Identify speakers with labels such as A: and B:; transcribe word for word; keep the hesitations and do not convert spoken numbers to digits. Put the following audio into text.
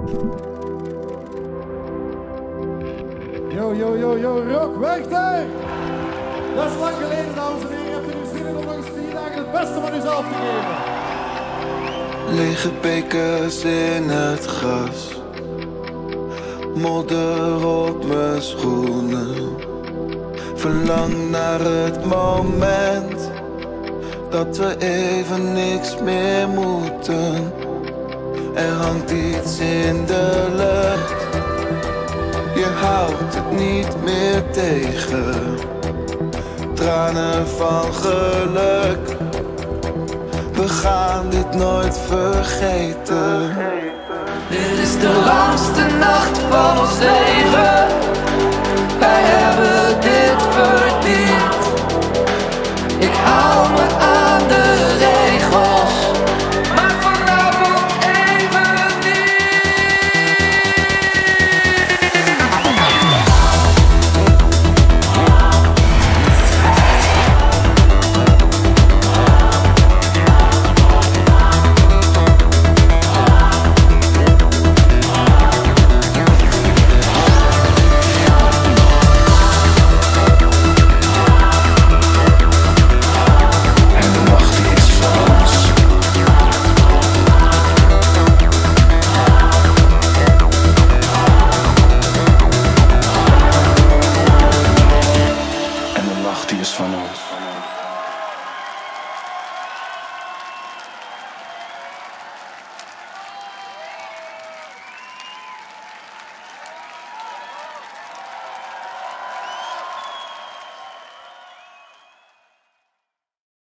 A: Yo, yo, yo, yo, Rock, weg daar! Dat is lang geleden, dames en heren. Hebt u nu zin in om nog eens vier dagen het beste van uzelf te geven?
B: Lege bekers in het gras, modder op mijn schoenen. Verlang naar het moment dat we even niks meer moeten. Er hangt iets in de lucht, je houdt het niet meer tegen. Tranen van geluk, we gaan dit nooit vergeten.
C: Dit is de langste nacht van ons leven.